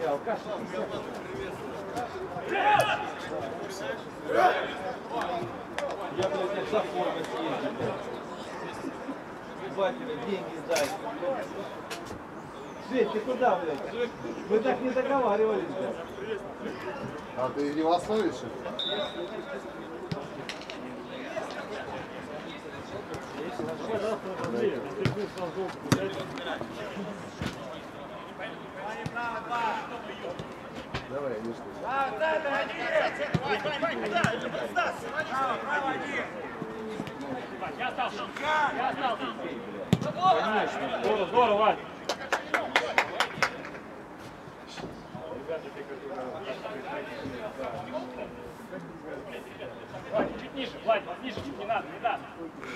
Я, блядь, за формой съездил. Батя, деньги дай. Свет, ты куда, блядь? Мы так не договаривались, блядь. А ты не в основе еще? Давай, не что. Я остался. Я остался. Конечно. Здорово, здорово, Вань. Вань, чуть ниже, Владь, ниже, не надо, не надо.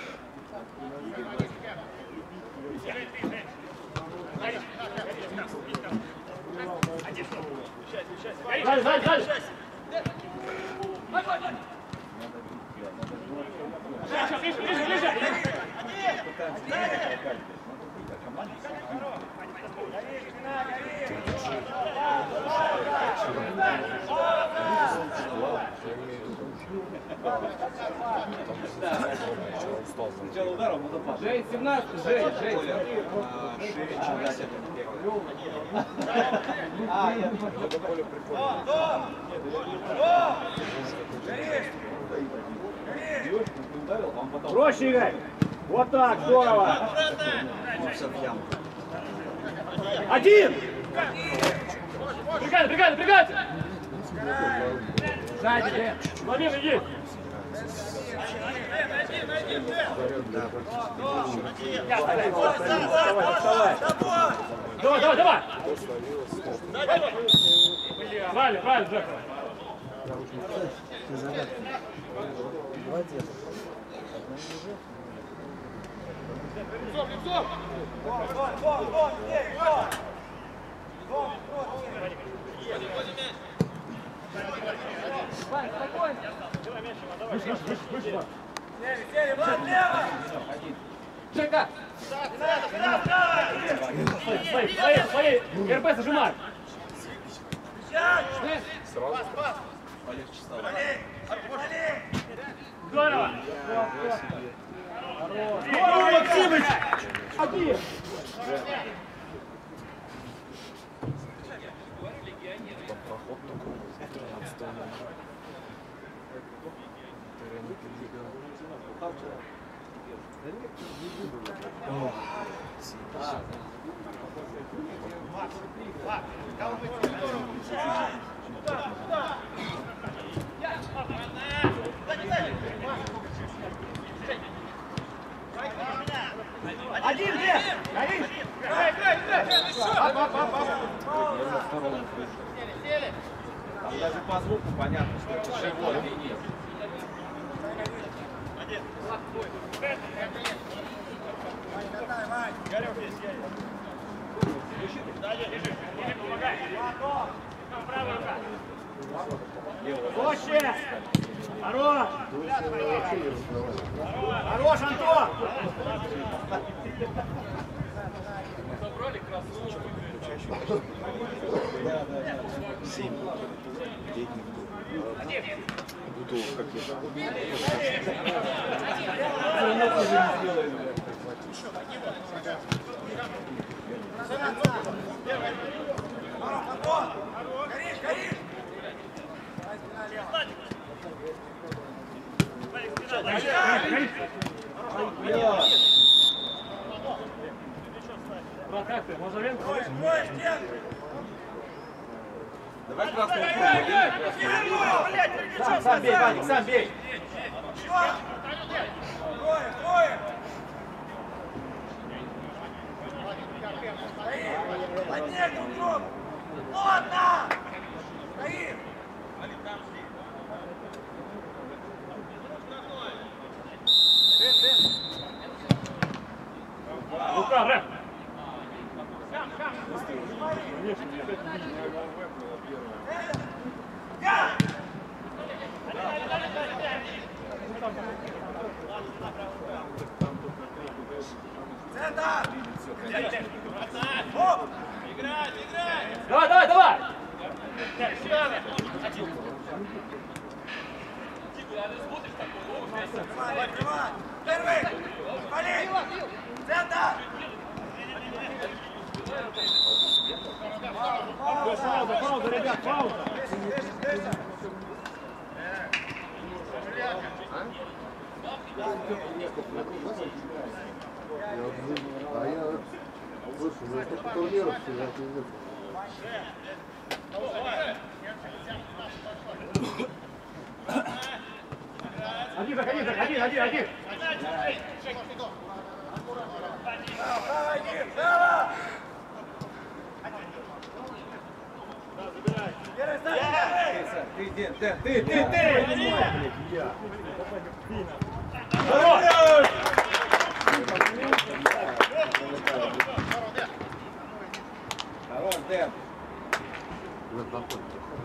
Дальше, дальше, дальше. Ближе, ближе, ближе. Сначала ударом, потом пас. Жень, 17, Жень, Жень. Проще играй. Вот так, здорово. Один. Бригада, бригада, бригада. Сзади, Владимир, иди. Давай, давай, давай. Правильно, правильно, Жека. Молодец. Лицо! Вань, спокойно! Выше. Сели, Влад, лево! Жека! Свои, РП зажимай! Сразу. Полегче стало. Здорово! Здорово, Максимыч! Один! Проход такой. 13 номер. Один, где? Горишь? Там даже по звуку понятно, что это живой или нет. Горек есть, Иди, помогай. Правая рука. Проще. Хорош. Хорош, Антон. Собрали красоту. 7. Летних бутылок, как я. Брат, как ты? Мазовенко? Давай красную форму. Сам бей, Ваник, сам бей. Трое. Поднять утром. Ладно. Стоим. Рука, рэп. Центр! Давай! Первый! Вали! Центр! Пауза, ребят, пауза. А я слышу, на столько турниров всегда пиздец. Один. Право, один! Право! Первый, Саша, первый! Ты, Дэн, ты! Хорош, Дэн! Вот находит.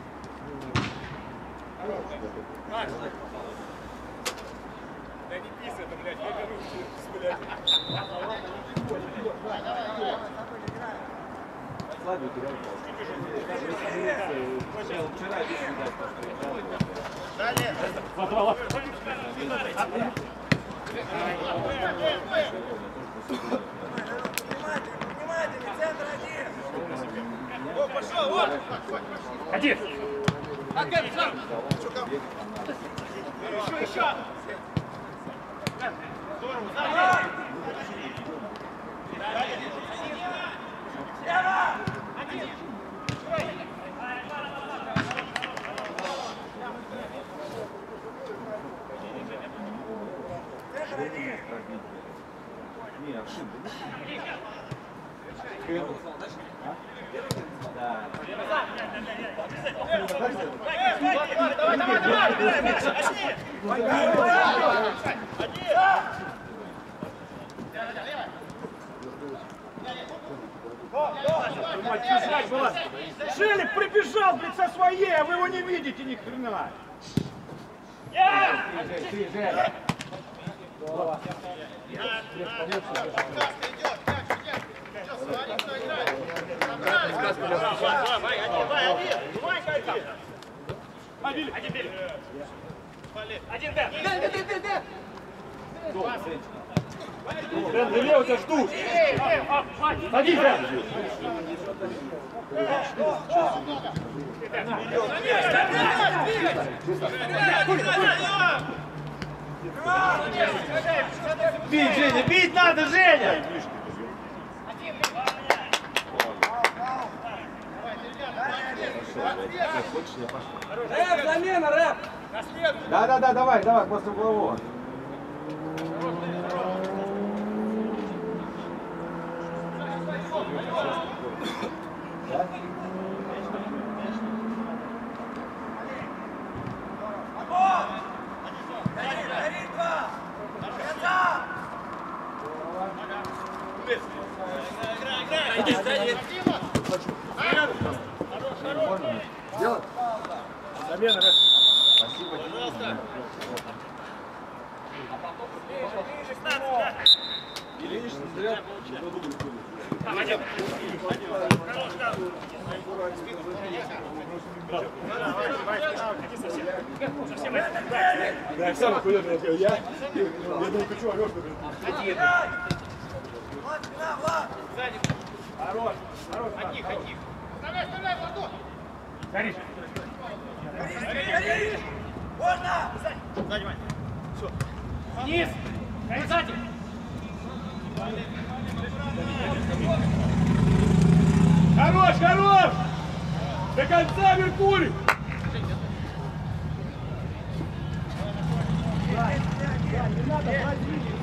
Да не пись это, блядь, я вернусь, блядь. Слабый терял. Вчера видел, Далее! Внимательно, центр один! О, пошел, вот! Один. Еще! Не, ошибка. Да. Шелик прибежал, блядь, со своей, а вы его не видите ни хрена. Ты, Женя. Дэн, левее тебя ждут. Садись, Дэн. Бить, Женя, бить надо, Женя! Рэп, замена, рэп! Да, давай, после углового. Горит два! Конца! Делать? Замена, рэп. Спасибо. Или видишь, не зря. Да, сам куда-то я думаю, ты что, орешь? Влад, спина, Влад! Хорош. Вставляй, Владу! Горишь. Горишь! Можно! Вниз. Сзади. Хорош! До конца, Меркурий! Не надо брать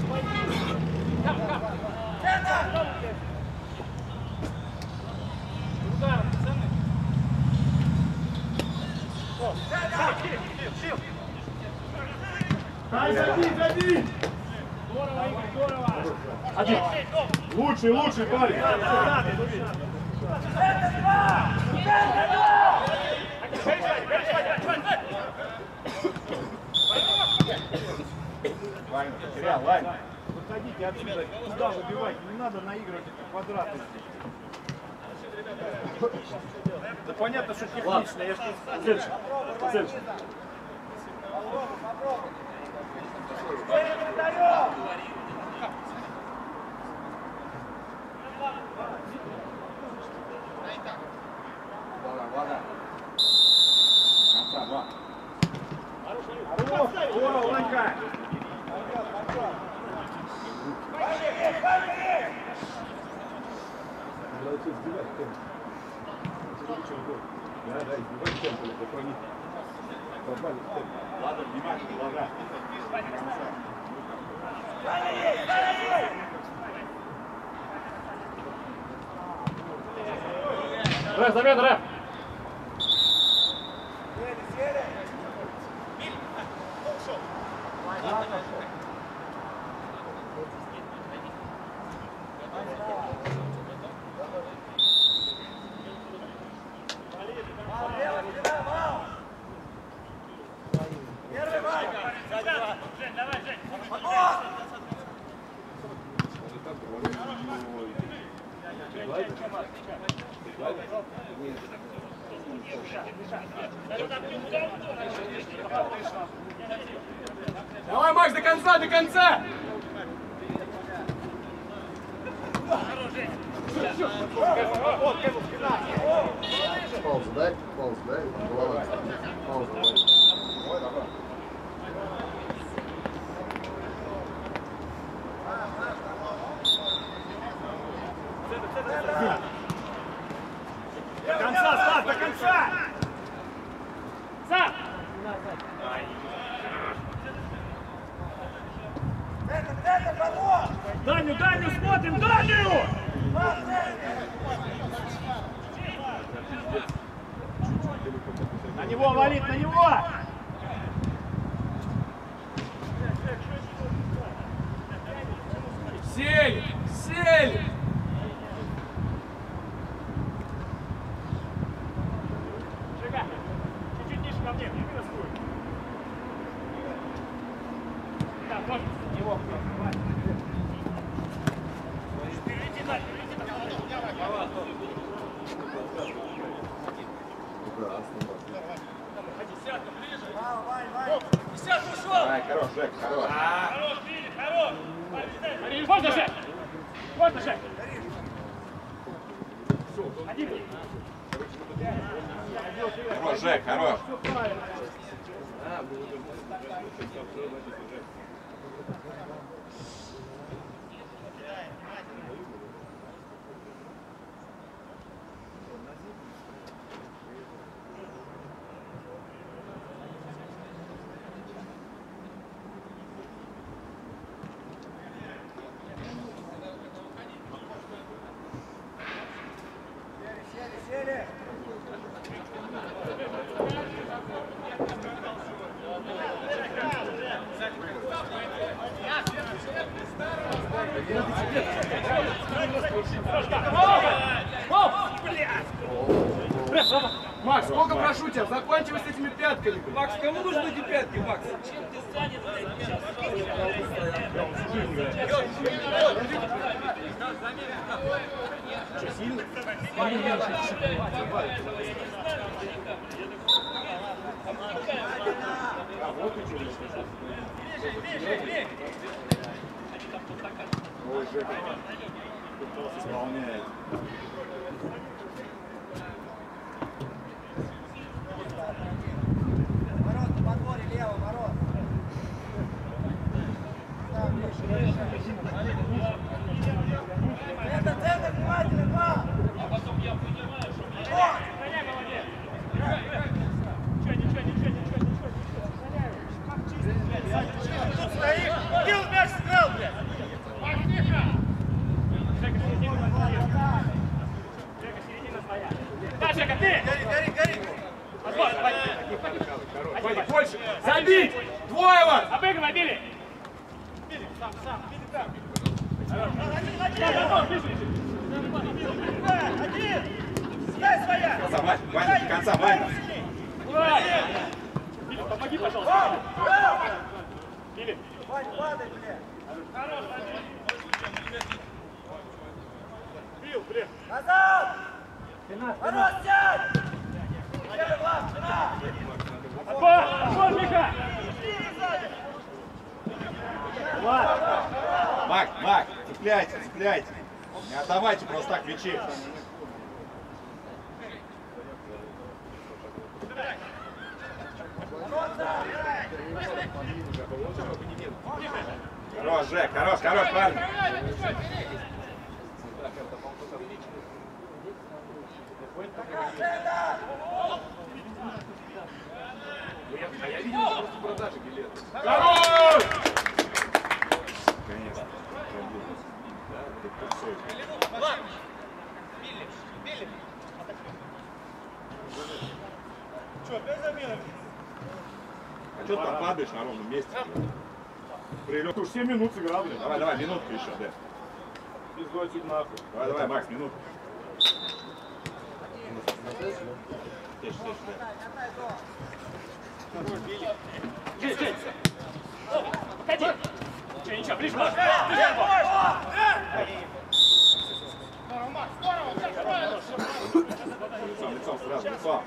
Забей! Здорово, Игорь, здорово! Один! Лучший парень! Ваня, потерял, Ваня. Выходите отсюда, туда выбивайте, не надо наигрывать эти квадраты. Да понятно, что технично, я ж не Следующий. Следующий. Влада. Конца, два. Здорово, Ванька. Нравится избивать темп. Да, избивать темп, это про них. Нормальный темп. Ладно, внимание, Влада. Рэп, замена, рэп. Давай, Макс, до конца, до конца! Паузу дай, голова. Паузу дай. До конца, Стас, до конца! Сам! Даню, Даню, смотрим, Даню! На него валит, на него! Сель! Сель! Жига, чуть-чуть ниже ко мне, не рискуй. Да, можно. Его. Переведи, да, переведи. Давай, хорош, Жек, хорош. Хорош, Филипп, хорош. Можно, Жек? Можно, Жек? Один. Хорош, Жек, хорош. Макс, сколько прошу тебя, заканчивай с этими пятками. Макс, кому нужны эти пятки, Макс? Ой, Жек. Исполняет. Ворот на подборе, лево, ворот. Центр, внимательно, два. А потом я понимаю, что мне... Сохраняй, молодец. Ничего. Стоишь, бил мяч, сыграл, блядь. Жека, середина своя. Жека, середина своя. Да, Жека, ты! Гори. Отбор, давай. Вадик, больше! Забить! Двое вас! Обыгрывай, били! Один. Дай своя. Конца, Ваня, до конца, Ваня. Филипп, помоги, пожалуйста. Филипп. Вань, падай, блядь. Бил, блин. Назад. Ворот, сядь. Миха! Влад! Мак, цепляйте. Не отдавайте просто так мячи. Хорош, Жек, хорош, правильно. А я видел просто продажи билетов. Хорош! Конечно. Что, опять замена? А что ты там падаешь на ровном месте? Прилет. Уж 7 минут сыграл, блин. Давай, минутку еще, да. Пиздой отсюда нахуй. Давай, Макс, минутку. Тише. Жень! Подходи! Ничего, ближе, Макс! Лицом сразу, лицом.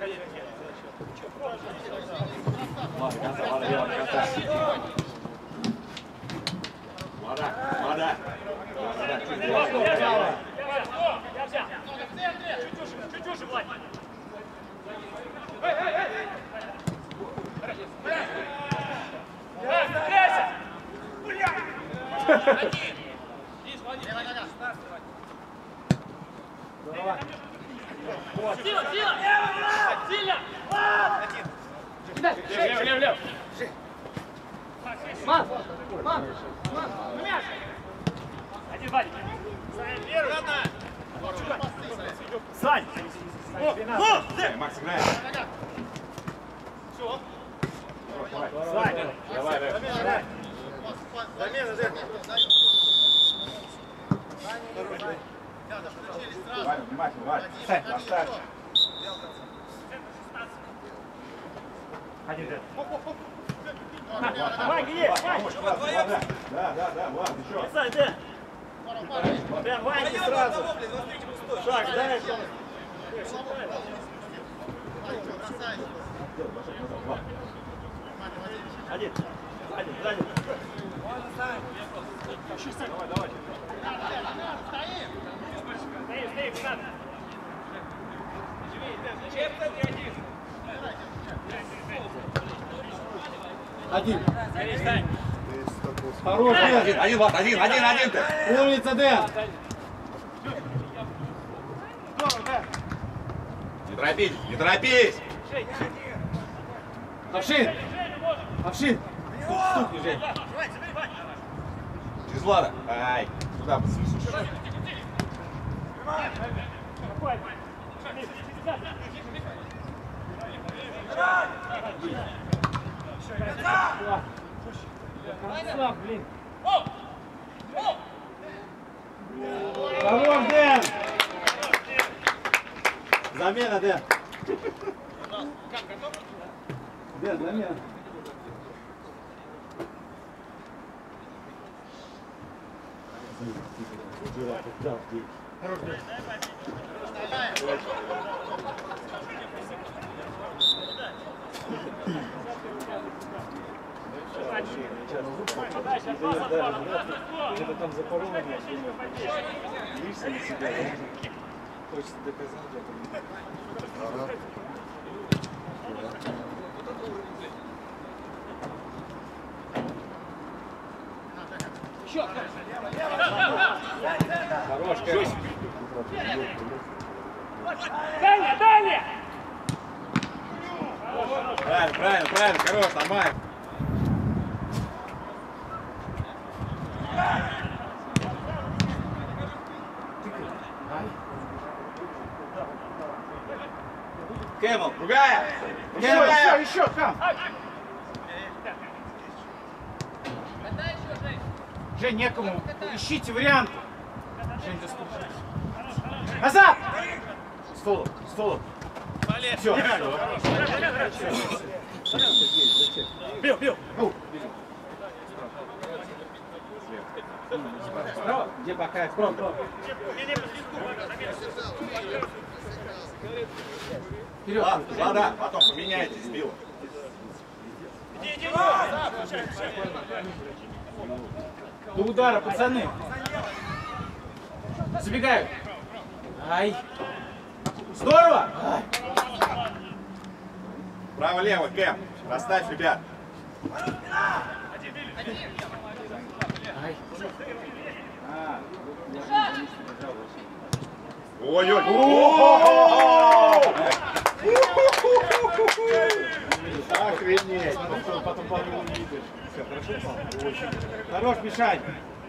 Ладно, лево, конца. Вода. Чуть уже, Влад! Сильно! Лев! Мам! Один, Вадик! Сань! Макс, играет. Сань! Давай. Замена, Ваня, внимательно, Ваня. Поставь. Один, Вань, где? Помощь, Влад. Да, Влад, еще. Сань, где? Прям Ваньке сразу. Шаг, дай. Один, сзади. Давай. Стоим, надо. Один. Стань. Хорош, Дэн. Один, Влад, один ты. Умница, Дэн. Не торопись. Овшин. Стукни, Жень. Через Влада. Ай, туда подслушай. Блин. Хорош, Дэн. Замена, Дэн. Дэн, замена. Хорош, Дэн. Где-то там за порогом Лишься на себя. Хочется доказать. Хорош, Кэш. Далее! Правильно, хорош, нормально. Кэмл, другая! Еще, Хам. Жень, некому. Ищите варианты. Жень, заскучай. Назад! Столу. Все. Бил! Справа? Где пока? Справа. Вперед. Ладно, потом поменяйтесь, Билл. До удара, пацаны. Забегают. Ай. Здорово. Ай. Право-лево, Кэм. Расставь, ребят. Ой-ой. Охренеть. Потом увидишь. Все, хорошо? Очень. Хорош, Мишань.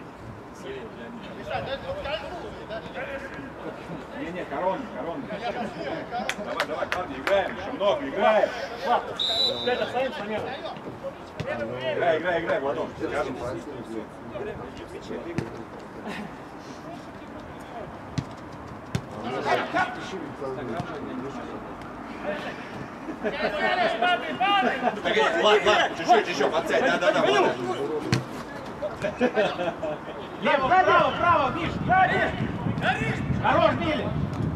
Не, корона. Давай, парни, играем. Еще много, играем. Опять оставим замену. Играй, Владон. Скажем. Погоди, ладно, чуть-чуть, подсядь, да, Владон. Лево, право, Миш. Хорош, Мили.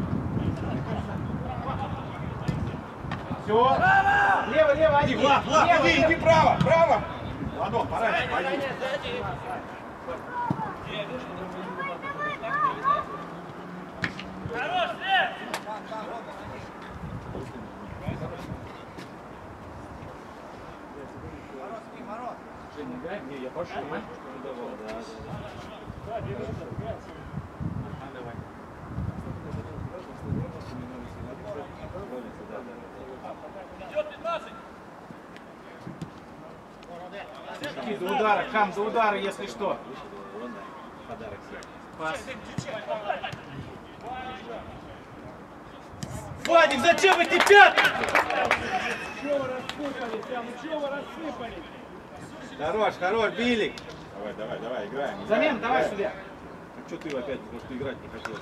Все. Лево, один. Влад, иди право. Владон, пора, пойди. Я пошел. До удара, Хам, до удара, если что. Пас. Вадик, зачем эти пятки? Чего вы рассыпались там? Чего вы рассыпались? Хорош, Билик. Давай, играем. Замена, давай сюда. А что ты опять, потому что играть не хотел?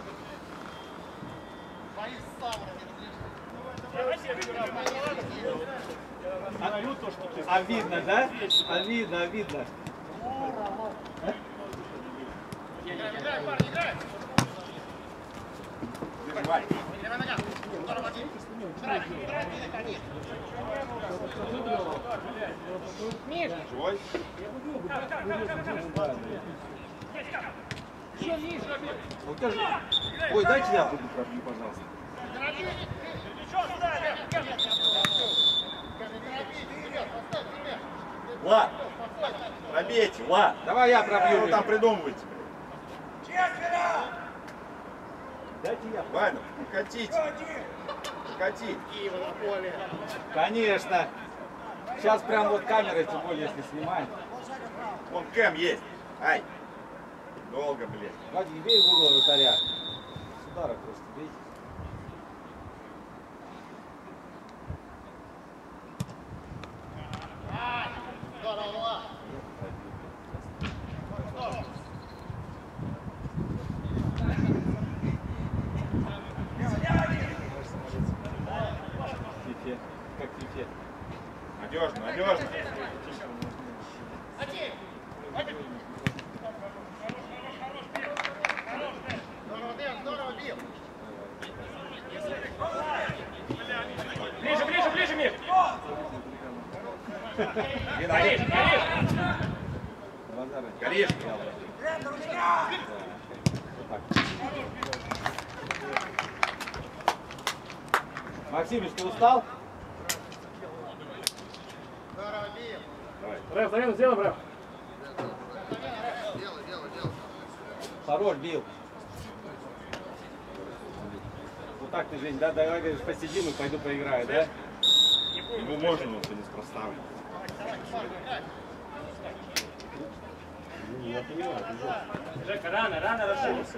А видно, да? Видно. Давай. Живой? Ой, дайте я буду пробью, пожалуйста. Влад, пробейте, Влад. Давай я пробью. Что вы там придумываете? Дайте я. Ваня, покатите. Покати. Конечно. Сейчас прям вот камерой, тем более, если снимаем. Вон Кэм есть. Ай. Долго, блин. Вадик, бей в угол вратаря. С удара просто бей. Как тебе? Надежно. Ближе, Миш! Горишь. Максимыч, ты устал? Рэв, замену сделаем, Рэв. Хорош, бил. Вот так ты, Жень, да? Давай, говоришь, посидим и пойду поиграю, да? Ему можно, но ты не спроставлен. Я понимаю, это жестко. Жека, рано расширился.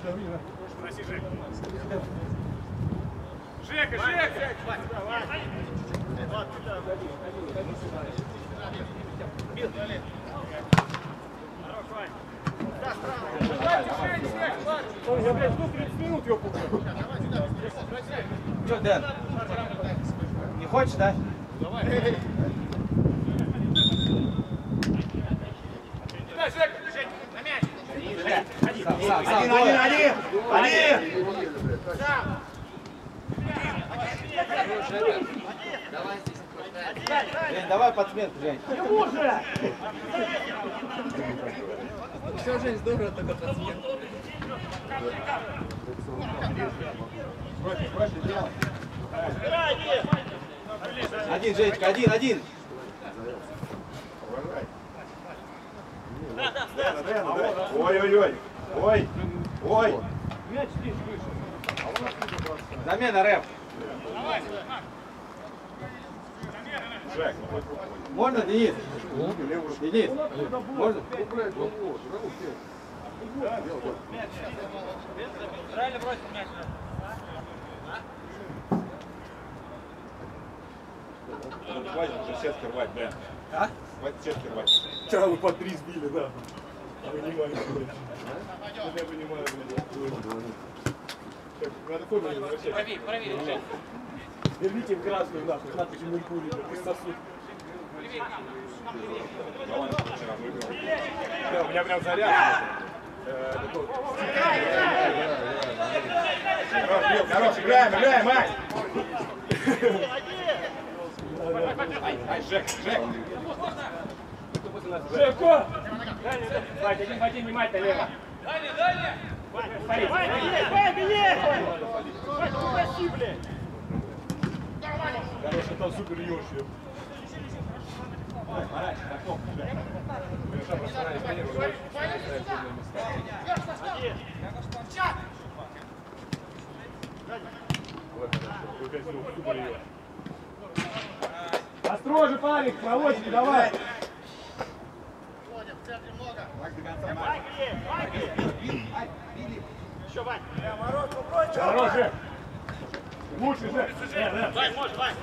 Жека, Жека! Я, блядь, жду 30 минут, ёпу. Что, Дэн? Не хочешь, да? Давай. Жека! На мяч! Жень, давай подсменку, Жень. Все, Жень, здорово, только подсменка. Один, Женечка, один. Ой. Мяч здесь выше. Замена, Рэп. Жек, Можно, Денис? Денис, можно? Правильно бросить мяч. хватит уже сетки рвать, Дэн. А? Хватит сетки рвать. Вчера вы по 3 сбили, да. Понимаю, я понимаю, надо форму не возвращать. Проверь, Жень. Верните в красную, нахуй, надпись Меркурий, пусть сосут. Да, у меня прям заряд. Хорош, играем, Ай! Ай, Жек! Жеко! Вадь, один в один, внимательно, лево. Дальше! Вадь, упроси, блядь! Хороший там супер ёж. Осторожно, парень, проводите, давай! Еще, Вань! Хорош, Жек! Лучше, Жек! Вань, может, Вань!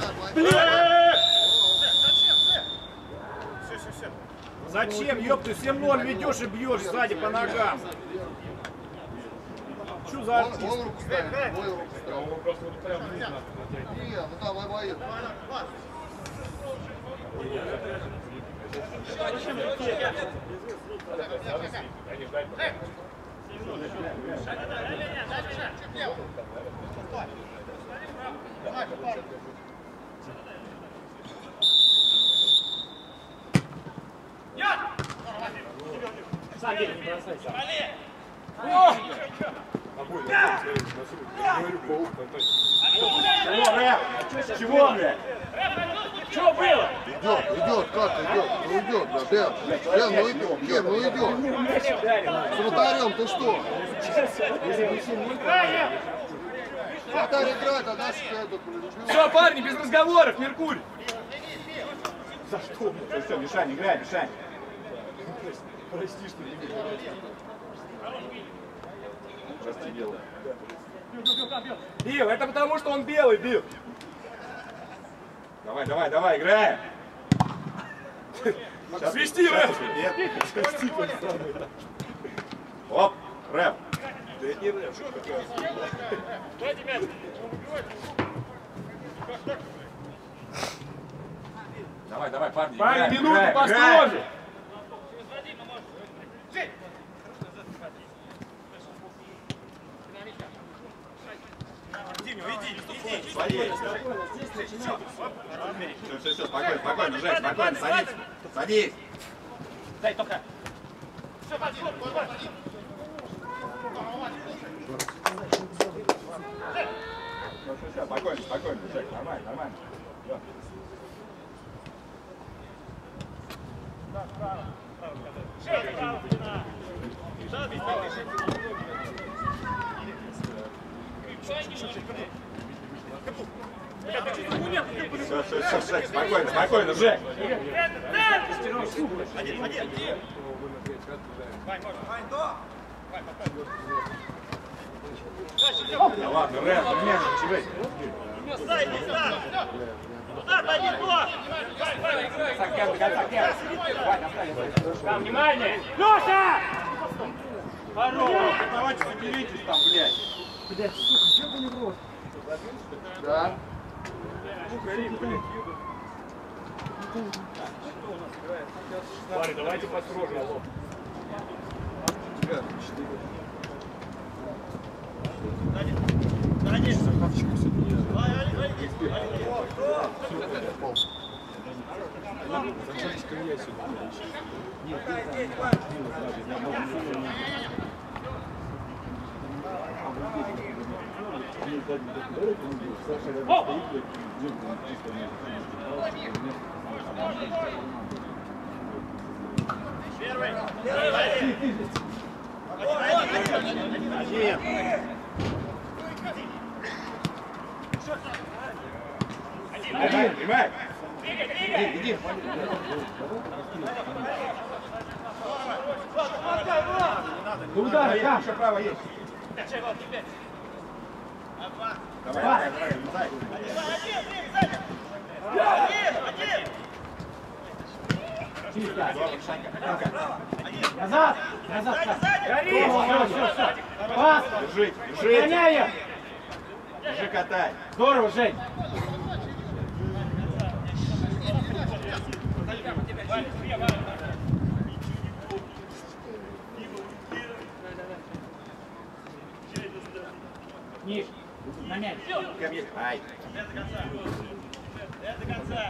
Зачем, ёпты, 7-0 ведешь и бьешь сзади по ногам? Что за артист? Вон руку ставит, мой руку ставит. Он просто вот прям вниз надо. Не, ну давай воет. Сам бей, не бросайся. Чего, блядь? Что было? Идет, как идет? Ну идет, да, Дэн, ну идет, Дэн, ну идет. С вратарем ты что? Вратарь играет, а дальше это прилетел. Все, парни, без разговоров, Меркурий! Все, Мишань, играй, Мишань. Прости, что не говорю. Прости, белый. Бил, это потому, что он белый бил. Давай, играем. Свисти, Рэп! Нет. Прости, пацаны. Оп, Рэп. Да это не рэп. Дайте мяч. Давай, парни. Парни, играем, минуту играем, построже! Свои. Все, спокойно, Жень, спокойно, садись. Дай только. Все, спокойно, Жень, нормально. Да. Все, спокойно, Жек. Да ладно, Рен, мяч, чего? Стой, не стой! Туда пойди, кто? Там, внимание! Леша! Давайте соберитесь там, блядь. Да. Парни, давайте построже. Понимаешь? Куда? Еще право есть. Давай, влезай. Назад! Назад! Все. Пас! Держи, держи. Гоняем! Держи, катай. Здорово, Жень! Ниж, на мяч. Ко мне. Ай. До конца.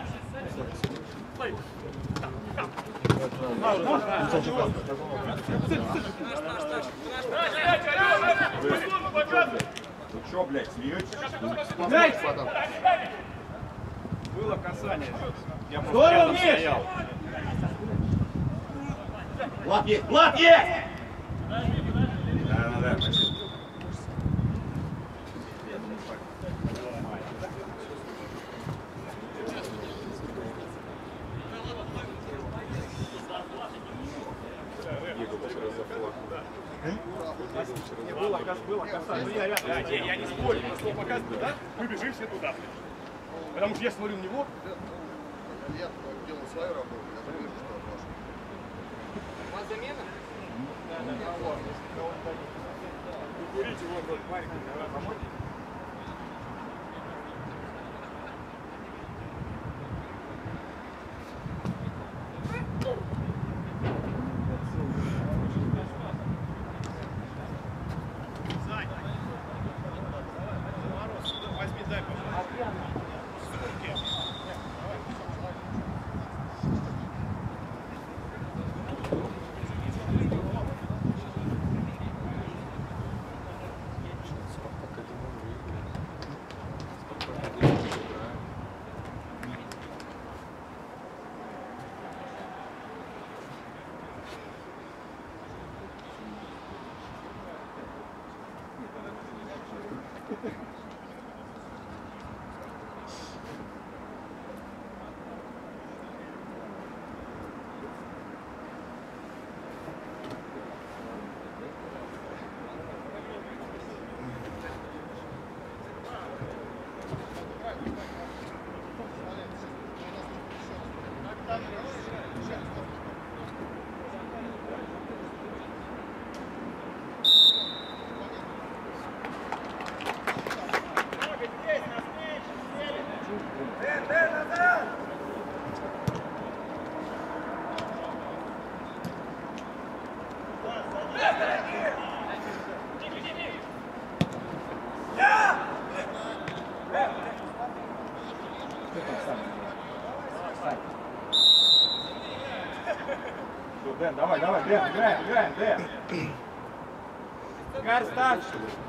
Ну что, блядь, смеетесь? Было касание. Я просто Здорово, рядом Миш! стоял. Лап есть! Лап есть! Да, спасибо. Было касание. Ну, я рядом. Я не спорю, но слово показываю, да? Мы бежим все туда. Потому что я смотрю на него. Я делал свою работу, я вижу, что ваша. У вас замена? Курите, вот парень, помочь? Дэн, давай, Дэн, играем, Дэн. Гар старше.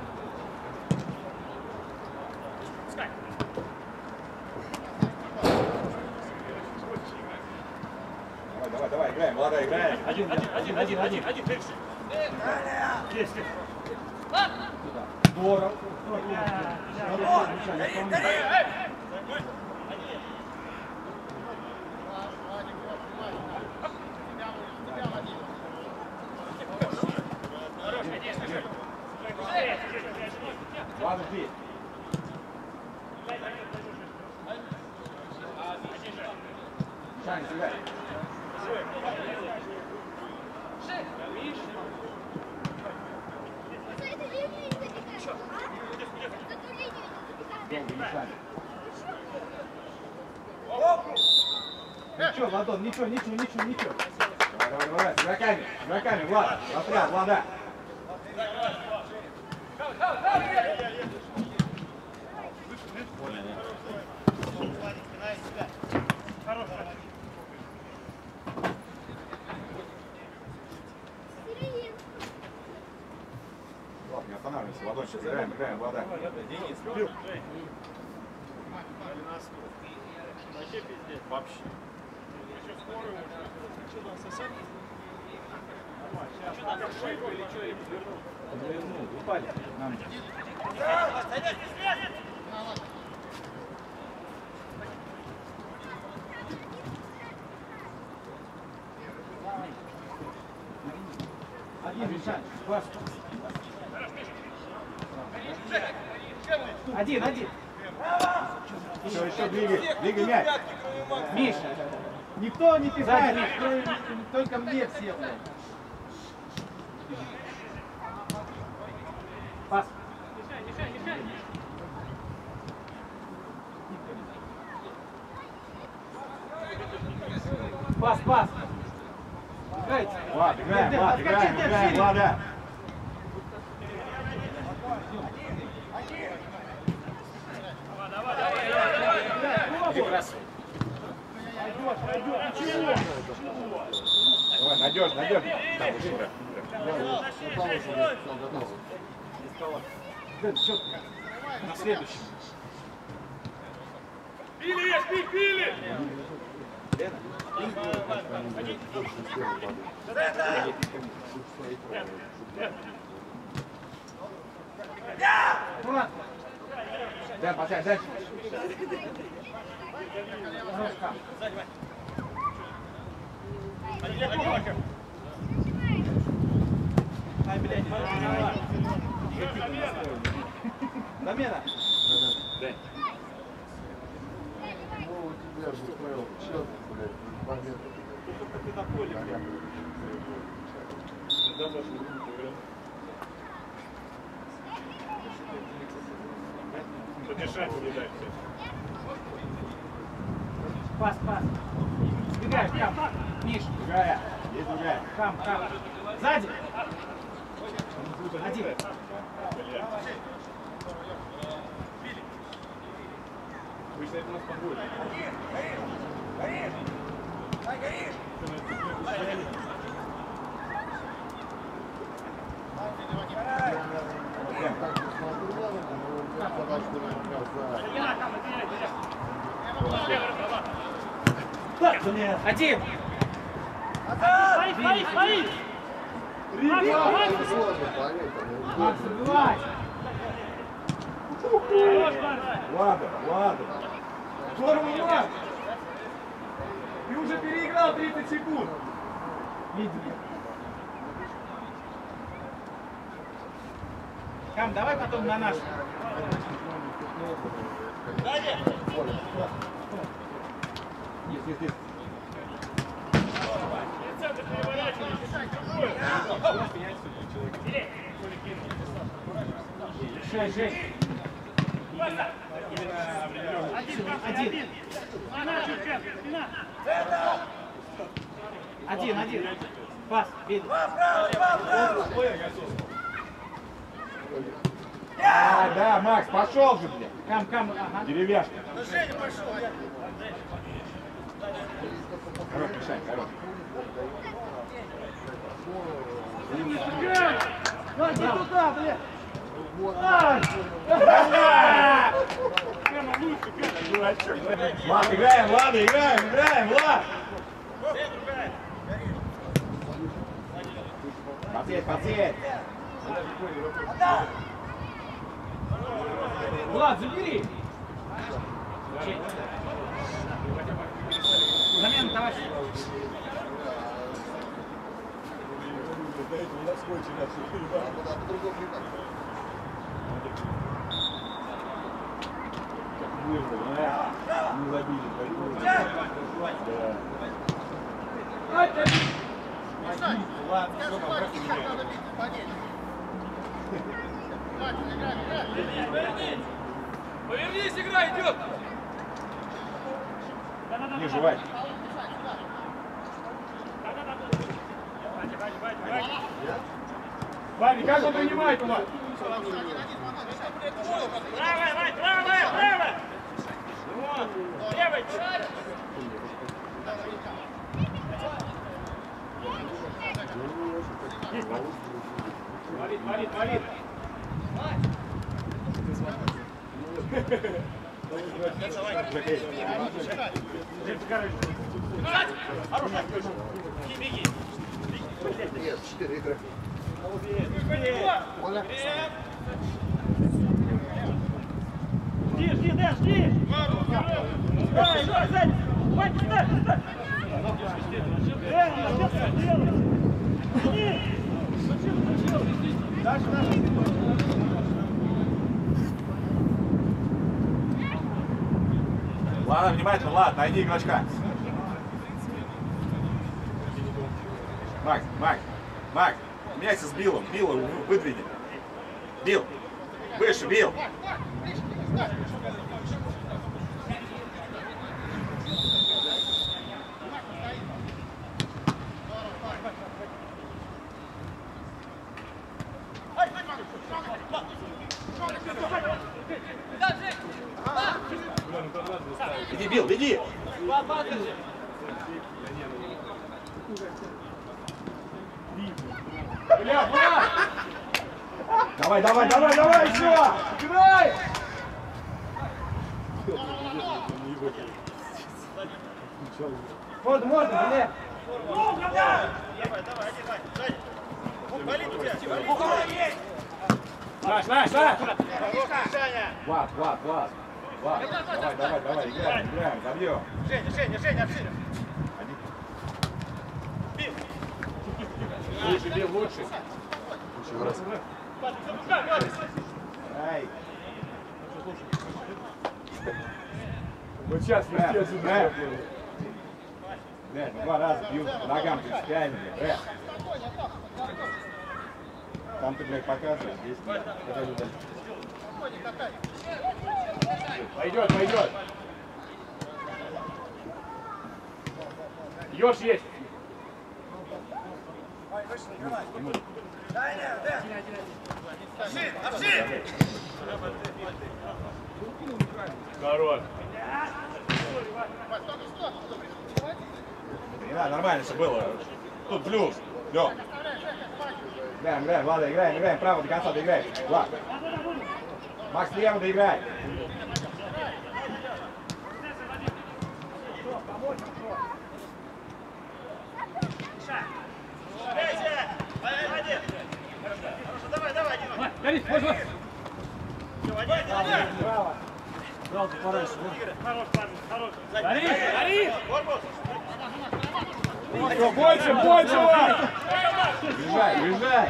Давай, играем, молодая, играем. Один. Есть. Здорово. Ничего, Владон, ничего. Давай, игроками, Влад, расстрел, Влада. Влад, не останавливайся, Владончик, играем, Влада. Денис, бил. Вообще пиздец. Вообще. Еще скорую можно. Что там сосед? Что там, ошибку или что? Вернул, упали. Один, Мишань, класс. Один. Еще двигай мяч. Миша, никто не пихает, только мне все. Пас. Пас. Играйте. Влад, играем, Влада. Давай, надежно. Там уже игра. На следующий. Пили! Да, поставь, дальше. Ай, блядь, замена. Дай. Ну, тебя же устроил. Чё ты, блядь, момент. Ты на поле, блядь. Поддержать не дай. Пас. Сбегаешь, Кам. Миш. Другая. Есть другая. Кам. Сзади. Один. Вы же это у нас побольше. Я так не смотрел, но я подошел за. Один. Смотри. Ребята, сложно, поверь, там Макс, забивай. Влада. Здорово, Макс. Ты уже переиграл 30 секунд. Видели. Кам, давай потом на наш. Есть. Жень. Один. Пас, видно. Да, Макс, пошел же, блядь. Кам, ага. Деревяшка. Хорош, Мишань, хорош. Ай, не туда, блядь. Влад, играем, Влад! Подсеть! Влад, забери. Замена, товарищ. Не забили, поэтому... Ладно, что там, как ты Повернись, игра идет! Ниже, Вань. Ваня, как он принимает у вас? Правая, Вань, правая, правая! Вот, левой! Валит, валит, валит. Беги! Нет, 4 игры. Оля. Жди, жди, да, жди! Давай, давай, сзади! Вань, сюда, сюда! Дальше, дальше. Ладно, внимательно, ладно, найди игрочка. Макс, Макс, Макс, меняйся с Биллом, Билла выдвини. Билл, выше, Билл. Иди, Билл, иди! Бля, Влад! Давай, давай, давай, давай, еще! Играй! Можно, можно, бля! Давай, давай, один, Вань, сзади! Болит у тебя! Наш! Хорош, Саня! Влад, Влад, Влад. Влад, давай, давай, давай, играем, играем, забьем. Женя, Женя, Женя, отсюда! Бил! Лучше, Билл, лучше. Еще раз. Ай. Вот сейчас везде отсюда. Блядь, ну 2 раза бьют по ногам принципиально, блядь. Там ты, блядь, показываешь, здесь нет. Пойдет, пойдет. Ёж есть. Овшин! Хорош. Да, нормально все было. Тут плюс. Лёг. Играем, играем, Влада, играем, играем. Право до конца доиграем. Влад. Макс, лево доиграй. Давай, давай, один! Горит, можно. Все, один! Браво. Жалко, пора еще. Хорош, парень, хорош! Гори, гори. Корпус! Больше, больше, Влад. Уезжай, уезжай.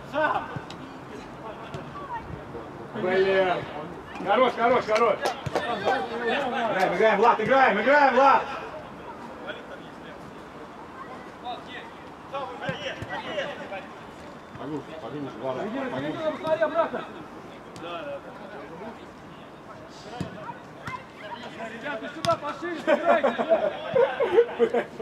Блин. Хорош, хорош, хорош. Играем, играем, Влад, играем, играем, Влад. Могу, Влада, могу. Посмотри обратно. Ребята, сюда пошли, играйте.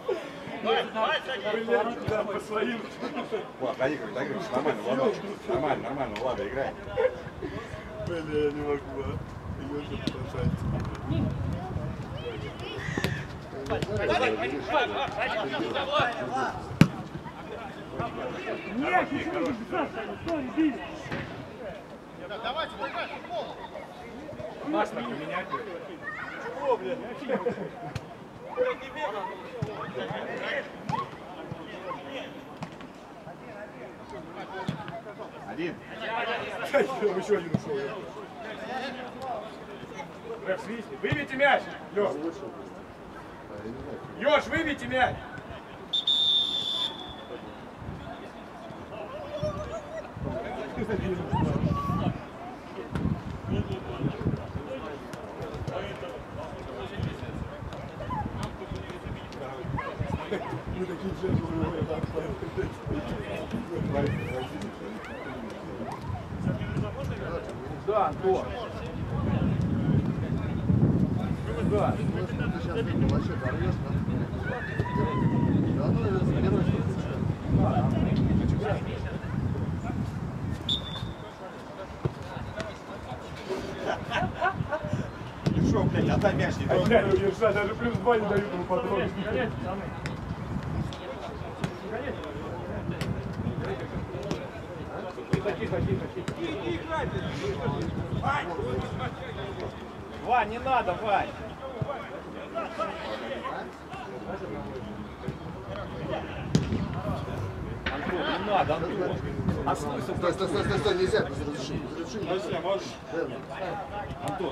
Да, по своим. Влад, доигрывай, доигрывай, нормально, Влад. Нормально, нормально, Влада, играй. Бля, я не могу, а. Илюша спасает. Нет, ничего не бежать, стой, бей. Давайте, играй, футбол! Маш, так поменять. Чего, блядь? Один. Еще один ушел. Рэп, свистни. Выбейте мяч. Лёш. Ёж, выбейте мяч. Мы такие джентльмены, так Да, Антон. Да. Ну, если ты сейчас вообще порвешь, да ну, это первое, что ты Что, блядь, отдай мяч, не А я не держать, даже плюс 2 не дают ему патроны. Вань, не надо, Вань. Антон, не надо, Антон. А смысл? Стой, нельзя, разреши. Вася, можешь? Антон.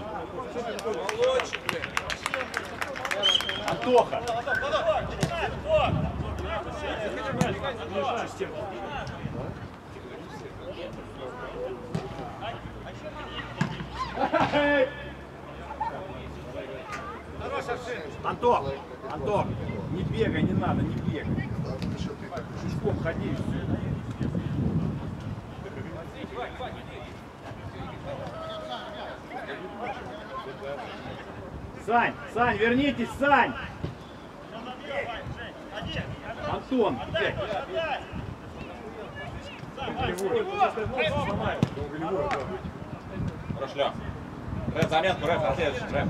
Антоха. Антон, Антон, не бегай, не надо, не бегай. Пешком ходи. Сань, Сань, вернитесь, Сань! Антон, Прошля. Рэп, заметку, рэп, на следующий, рэп.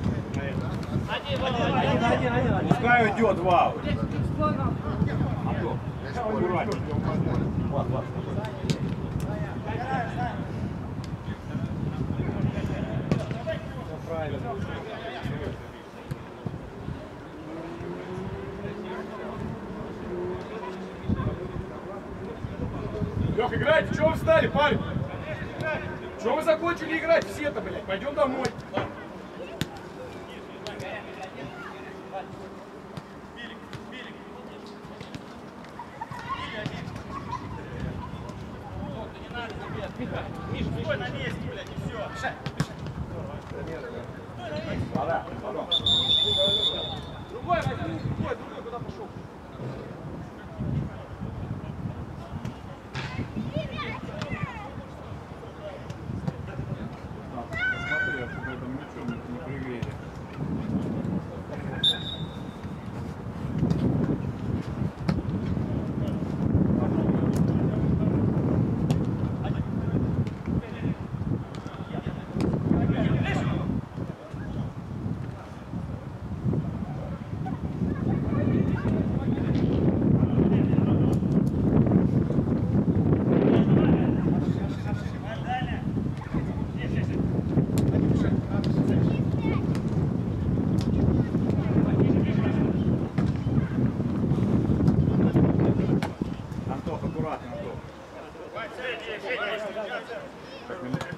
пускай уйдет в аут. Антон, аккуратнее. Вот, вот. Лех, играйте, чего вы встали, парень? Чего вы закончили играть все-то, блядь? Пойдем домой. Миш, стой на месте, блядь, и все. Мешай, другой возьми, другой, куда пошел? Посмотри, чтобы это ничего не пригрели. Антох, аккуратно, Антох. Так, минуту.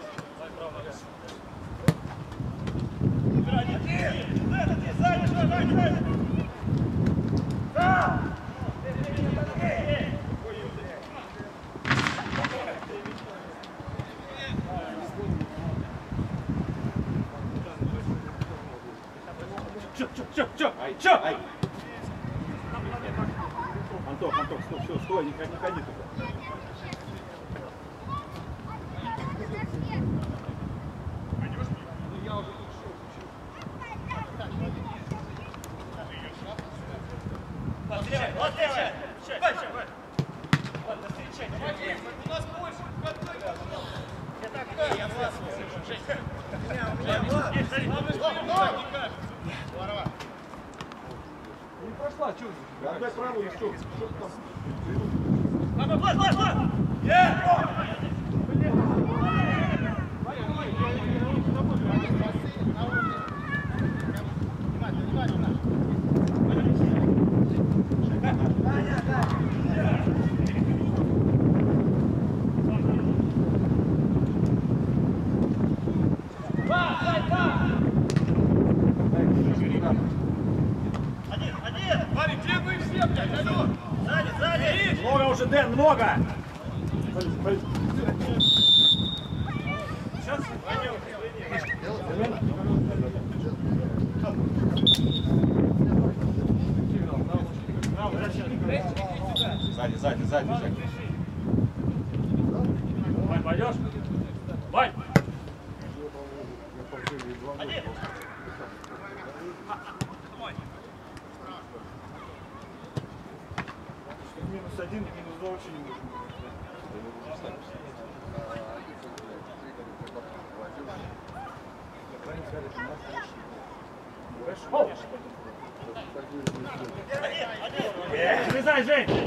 Чё? Антох, Антох, стой, все, стой, не ходи туда. Не прошла, что ты? Отдай правую, что ты там? Парень, где вы все, блядь, алло? Сзади! Много уже, Дэн, много! Сзади, сзади, сзади, сзади. Вань, пойдешь? Вань! -1, -2 вообще не можем. Залезай, Жень!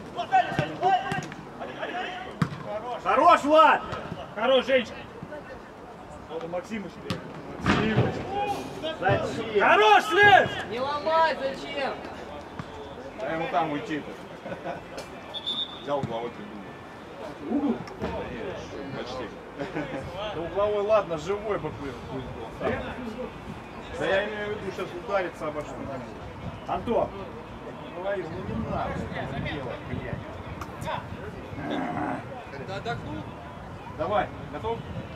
Хорош, Влад! Хорош, Женечка! Надо Максимыч, Максимыч. Зачем? Хорош, Слез! Не ломай, зачем? А ему там уйти-то. Взял угловой трибуну. Угол? Почти. Да угловой, ладно, живой бы был. Да я имею в виду, сейчас ударится обо что-нибудь. Антон! Говорил, ну не надо этого делать, блядь. Когда отдохнул? Давай, готов?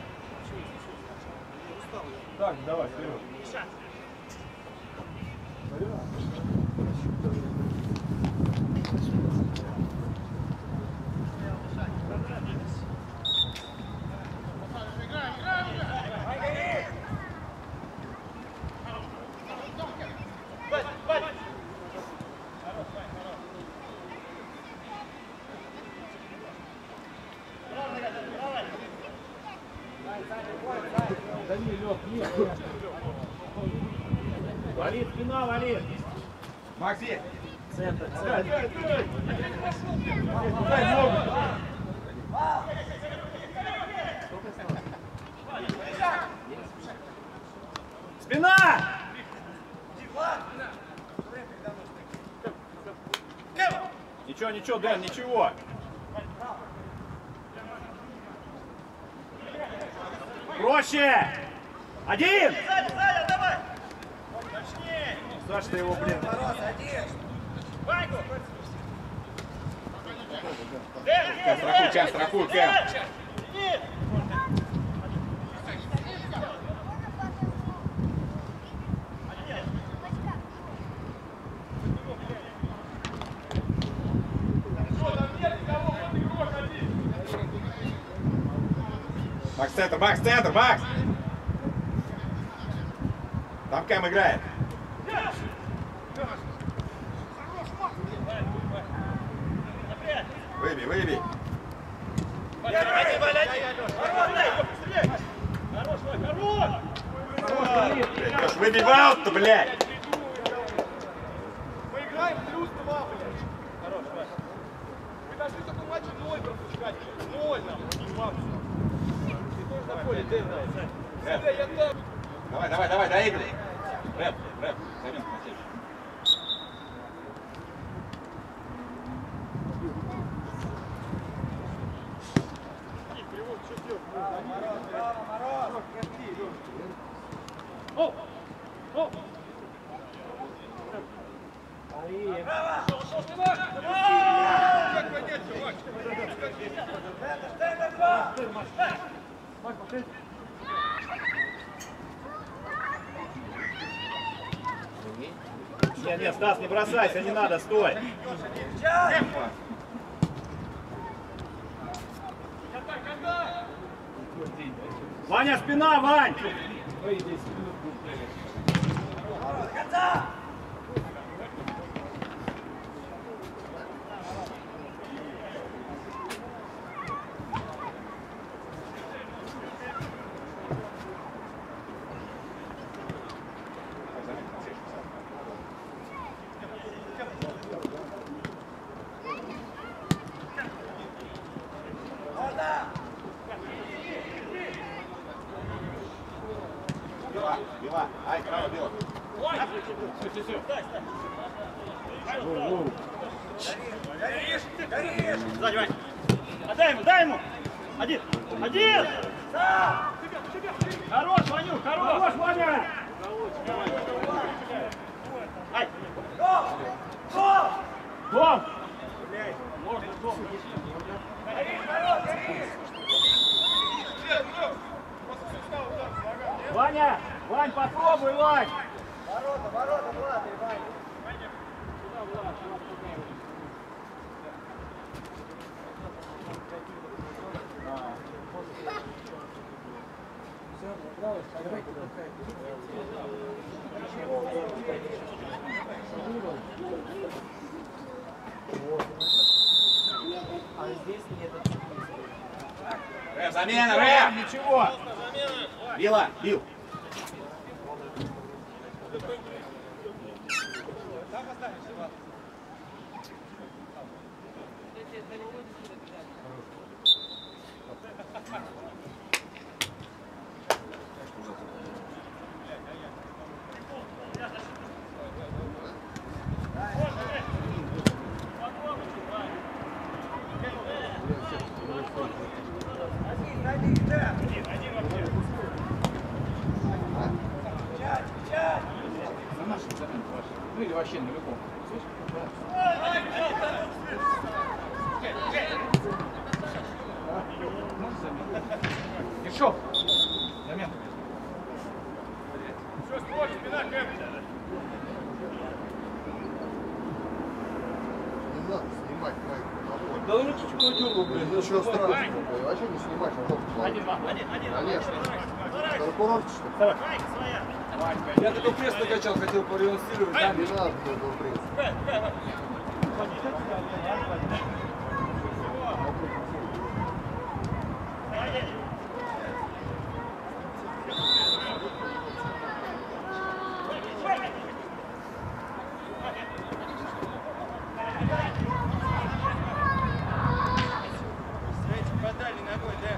Так, давай, вперед. Валит, спина, валит! Макси! Центр, Дай ногу! Спина! Ничего, ничего, Дэн, ничего. Проще! Один! Саш, ты его, блин. Кэм, страхуй, Кэм. Макс, центр, Макс! Там Кэм играет. Выбей. Леш, выбей в аут-то, блядь! Мы играем плюс 2, блядь. Хорош, Вася. Мы должны в таком матче 0 пропускать. 0 нам, не 2. Ты тоже на поле, Дэн, Давай, доиграй. Рэп, займем, Матеж. Нет, Стас, не бросайся, не надо, стой! Ваня, спина, Вань! Била, ай, право, била. Сзади, Вань! Дай ему! Один! Хорош, Ваню, хорош, Ваня! Ай! Дом! Можно, дом! Ваня! Вань, попробуй, Вань! Ворота, Влад, Вань. Все, право, Замена, Рэм! Ничего! Била, бил! Ну или вообще нулевом. Ершов! Замена. Все, спорт, спина, Кэп. Не надо снимать майку. Да ну чуть-чуть подергал, блин. Ничего страшного, блин. Вообще не снимать, а потом конечно. Прокурорки, что ли? Я такой пресс накачал, хотел порелансировать. Не надо этого пресса. Подали ногой, да?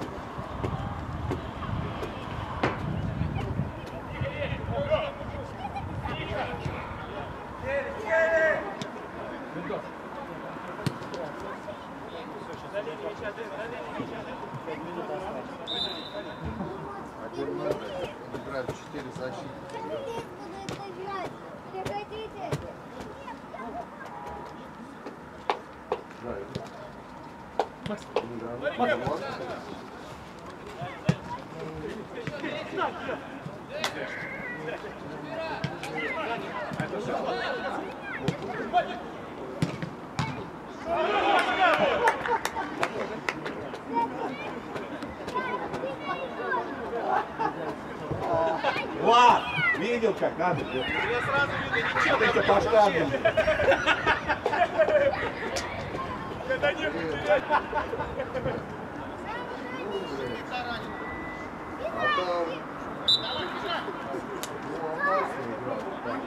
Один надо. Он играет 4 защиты. Да, это. Влад! Видел, как надо? Я сразу видно, ничего. Ты все поштангом. Когда не потерять. А там... Ну, а у нас играет.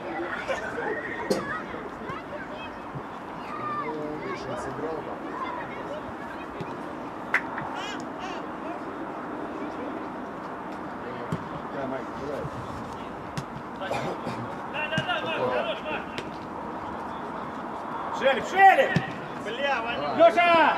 Ну, Миша сыграл там. Да, Майк, играет. Шелев, Шелев! Бля, Ваня. Леша!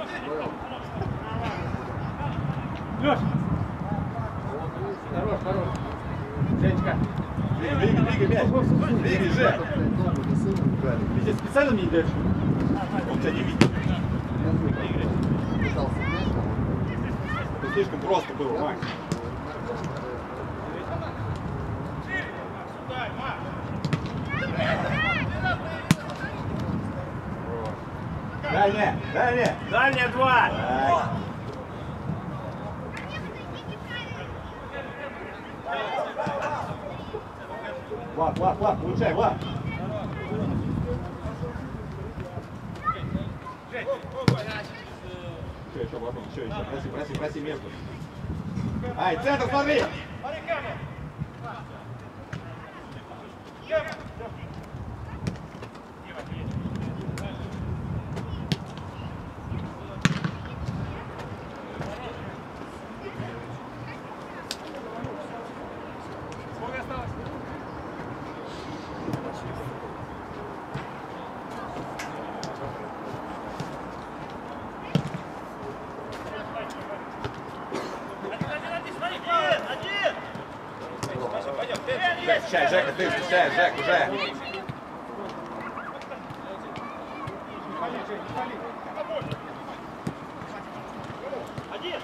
Леш! Хорош, хорош. Женечка. Двигай мяч. Двигай, Жек. Ты здесь специально мне не даешь? Он тебя не видит. Это слишком просто было, Макс. Дальняя, дальняя. Дальняя 2! Влад, получай, Влад. Еще, потом, еще. Проси между. Ай, центр, смотри! Смотри, камера. Сколько осталось? Встречай, Жека, ты встречаешь, Жек, уже. Один!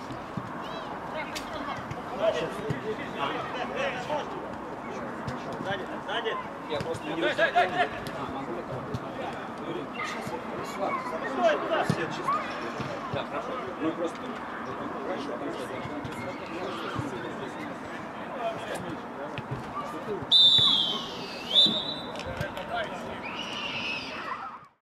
Сзади, сзади! Я просто не Стой, туда! Да, хорошо. Ну просто... Хорошо,